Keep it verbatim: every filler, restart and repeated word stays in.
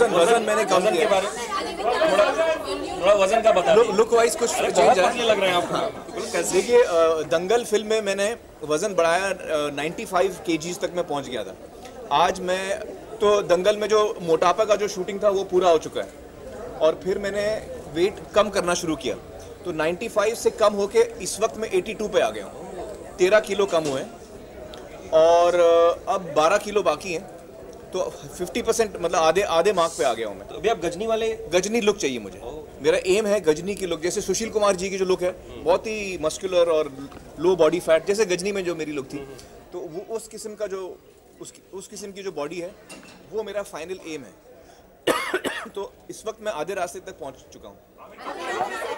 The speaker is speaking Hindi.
वजन वजन मैंने कम वजन के किया। बारे में थोड़ा थोड़ा वजन का बता दीजिए। लुक वाइज कुछ बहुत चेंज है। पतले लग रहे हैं आपको। कैसे? देखिए अ, दंगल फिल्म में मैंने वजन बढ़ाया, पचानवे केजीज तक मैं पहुंच गया था। आज मैं तो दंगल में जो मोटापा का जो शूटिंग था वो पूरा हो चुका है, और फिर मैंने वेट कम करना शुरू किया, तो पचानवे से कम होके इस वक्त मैं बयासी पे आ गया हूँ। तेरह किलो कम हुए और अ, अब बारह किलो बाकी हैं, तो पचास परसेंट मतलब आधे आधे मार्क पे आ गया हूँ मैं। तो अभी आप गजनी वाले गजनी लुक चाहिए मुझे, मेरा एम है गजनी की लुक, जैसे सुशील कुमार जी की जो लुक है बहुत ही मस्कुलर और लो बॉडी फैट, जैसे गजनी में जो मेरी लुक थी, तो वो उस किस्म का जो उस उस किस्म की जो बॉडी है वो मेरा फाइनल एम है। तो इस वक्त मैं आधे रास्ते तक पहुंच चुका हूँ।